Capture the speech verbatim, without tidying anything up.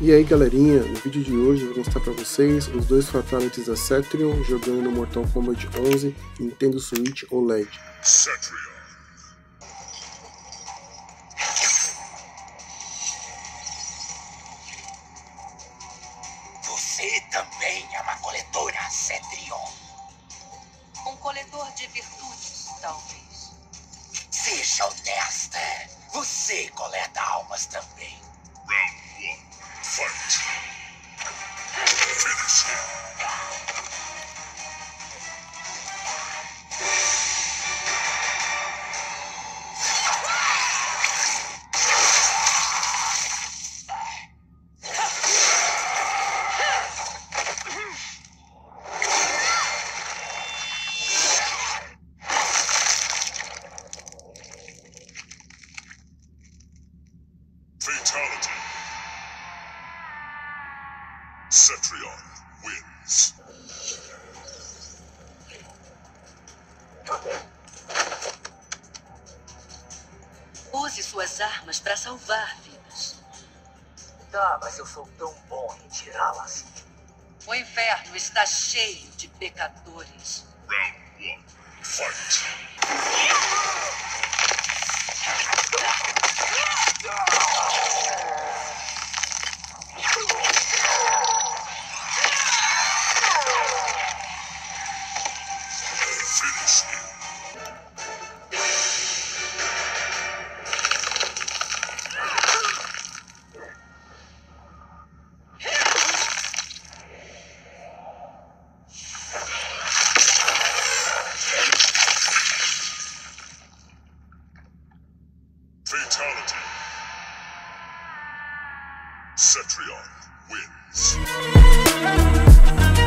E aí galerinha, no vídeo de hoje eu vou mostrar pra vocês os dois Fatalities da Cetrion jogando no Mortal Kombat onze Nintendo Switch O L E D. Cetrion. Você também é uma coletora, Cetrion. Um coletor de virtudes, talvez. Seja honesta. Você coleta almas também. Round one. Fight. Finish him. Fatality. Cetrion wins. Use suas armas para salvar vidas. Tá, mas eu sou tão bom em tirá-las. O inferno está cheio de pecadores. Round one. Fight. Finish him. Fatality. Cetrion wins.